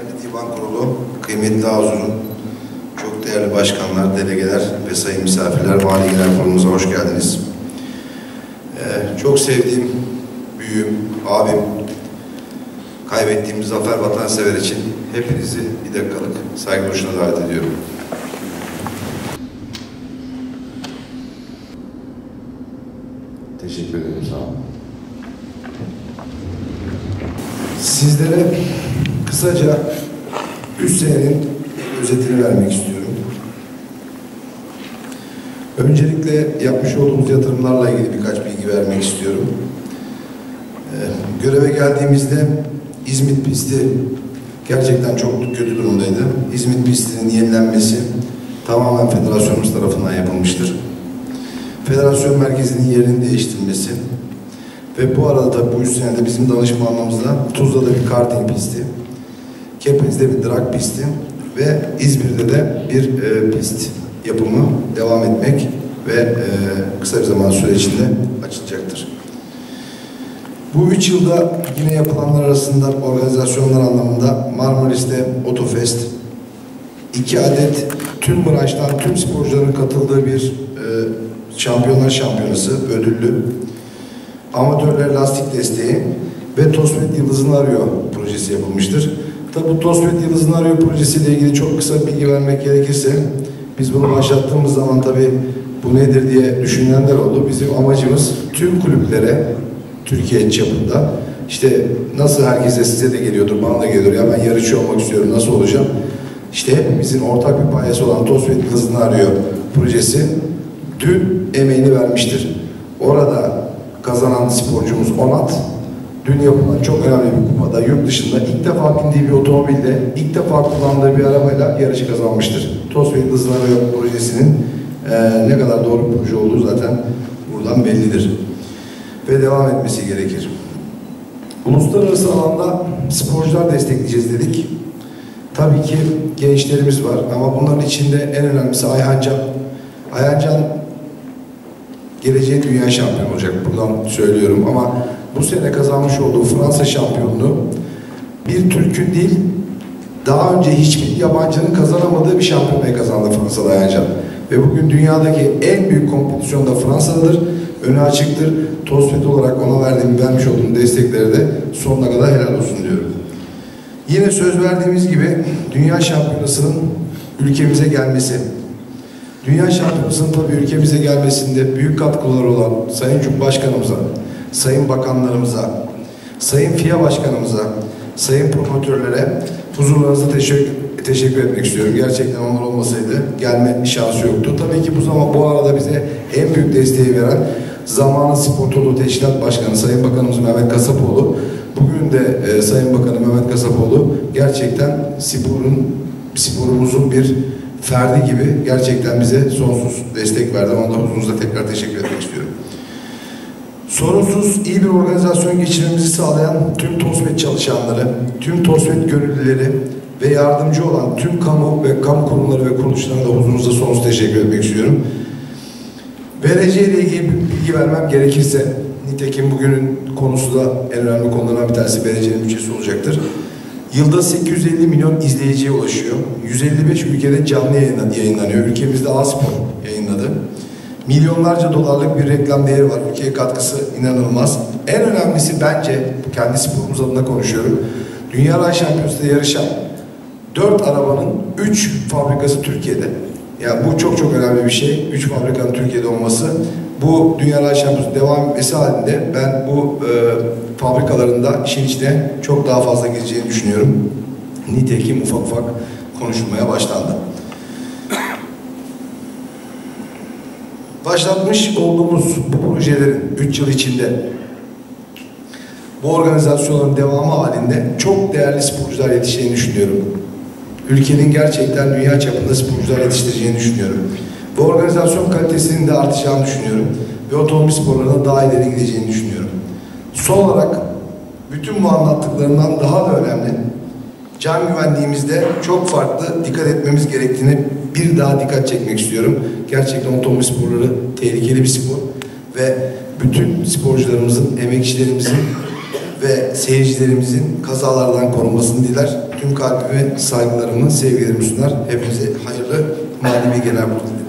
Değerli Divan Kurulu, kıymetli Hazurun, çok değerli başkanlar, delegeler ve sayın misafirler, Mali Genel Kurulumuza hoş geldiniz. Çok sevdiğim büyüğüm, abim, kaybettiğim Zafer Vatansever için hepinizi bir dakikalık saygı duruşuna davet ediyorum. Teşekkür ederim, sağ olun. Sizlere kısaca 3 senenin özetini vermek istiyorum. Öncelikle yapmış olduğumuz yatırımlarla ilgili birkaç bilgi vermek istiyorum. Göreve geldiğimizde İzmit pisti gerçekten çok kötü durumdaydı. İzmit pistinin yenilenmesi tamamen federasyonumuz tarafından yapılmıştır. Federasyon merkezinin yerinin değiştirilmesi ve bu arada tabii bu 3 senede bizim danışmanlığımızda Tuzla'da bir karting pisti, Kepez'de bir drag pisti ve İzmir'de de bir pist yapımı devam etmek ve kısa bir zaman sürecinde açılacaktır. Bu 3 yılda yine yapılanlar arasında organizasyonlar anlamında Marmaris'te Otofest, 2 adet tüm branştan tüm sporcuların katıldığı bir Şampiyonlar Şampiyonası ödüllü, amatörler lastik desteği ve Tosvet Yıldızını Arıyor projesi yapılmıştır. Tabi bu Tosvet Yıldızını Arıyor projesiyle ilgili çok kısa bilgi vermek gerekirse, biz bunu başlattığımız zaman tabi bu nedir diye düşünenler oldu. Bizim amacımız tüm kulüplere Türkiye çapında, işte nasıl herkese, size de geliyordur, bana da geliyor, ya ben yarışçı olmak istiyorum, nasıl olacağım? İşte hepimizin ortak bir payesi olan Tosvet Yıldızını Arıyor projesi dün emeğini vermiştir. Orada kazanan sporcumuz Onat, dün yapılan çok önemli bir kupada, yurt dışında ilk defa bindiği bir otomobilde, ilk defa kullandığı bir arabayla yarışı kazanmıştır. Tosvet Yıldızını Arıyor projesinin ne kadar doğru bir proje olduğu zaten buradan bellidir. Ve devam etmesi gerekir. Uluslararası alanda sporcular destekleyeceğiz dedik. Tabii ki gençlerimiz var ama bunların içinde en önemlisi Ayhan Can. Ayhan Can geleceğin dünya şampiyonu olacak, buradan söylüyorum, ama bu sene kazanmış olduğu Fransa şampiyonluğu bir Türk'ün değil, daha önce hiçbir yabancının kazanamadığı bir şampiyonayı kazandı Fransa'da Ayhan Can. Ve bugün dünyadaki en büyük kompetisyonda Fransa'dadır, önü açıktır. Tosvet olarak ona vermiş olduğum destekleri de sonuna kadar helal olsun diyorum. Yine söz verdiğimiz gibi dünya şampiyonasının ülkemize gelmesi. Dünya şampiyonasının tabii ülkemize gelmesinde büyük katkıları olan Sayın Cumhurbaşkanımıza, Sayın Bakanlarımıza, Sayın FİA Başkanımıza, Sayın Promotörlere huzurlarınıza teşekkür etmek istiyorum. Gerçekten onlar olmasaydı gelme şansı yoktu. Tabii ki bu arada bize en büyük desteği veren Zamanın Spor Tolu Teşkilat Başkanı Sayın Bakanımız Mehmet Kasapoğlu. Bugün de Sayın Bakanı Mehmet Kasapoğlu gerçekten sporumuzun bir ferdi gibi gerçekten bize sonsuz destek verdi. Ona da huzurunuzda tekrar teşekkür etmek istiyorum. Sorunsuz iyi bir organizasyon geçirmemizi sağlayan tüm Tosvet çalışanları, tüm Tosvet gönüllüleri ve yardımcı olan tüm kamu ve kamu kurumları ve kuruluşlarına da huzurunuzda sonsuz teşekkür etmek istiyorum. VRC ile ilgili bilgi vermem gerekirse, nitekim bugünün konusu da en önemli konulardan bir tanesi VRC'nin bütçesi olacaktır. Yılda 850 milyon izleyiciye ulaşıyor. 155 ülkede canlı yayınlanıyor. Ülkemizde A-Spor yayınladı. Milyonlarca dolarlık bir reklam değeri var. Ülkeye katkısı inanılmaz. En önemlisi bence, kendi sporumuz adına konuşuyorum, Dünya Rally Şampiyonası'nda yarışan 4 arabanın 3 fabrikası Türkiye'de. Yani bu çok çok önemli bir şey. 3 fabrikanın Türkiye'de olması. Bu Dünya Rally Şampiyonası devam etmesi halinde ben bu fabrikalarında işin içine çok daha fazla gireceğini düşünüyorum. Nitekim ufak ufak konuşulmaya başlandı. Başlatmış olduğumuz bu projelerin 3 yıl içinde bu organizasyonların devamı halinde çok değerli sporcular yetişeceğini düşünüyorum. Ülkenin gerçekten dünya çapında sporcular yetiştireceğini düşünüyorum. Bu organizasyon kalitesinin de artacağını düşünüyorum. Ve otomobil sporlarına daha ileri gideceğini düşünüyorum. Son olarak bütün bu anlattıklarından daha da önemli, can güvenliğimizde çok farklı dikkat etmemiz gerektiğini bir daha dikkat çekmek istiyorum. Gerçekten otomobil sporları tehlikeli bir spor ve bütün sporcularımızın, emekçilerimizin ve seyircilerimizin kazalardan korunmasını diler. tüm kalbimi, saygılarımı, sevgilerimi sunar. Hepinize hayırlı manevi genel kurulu.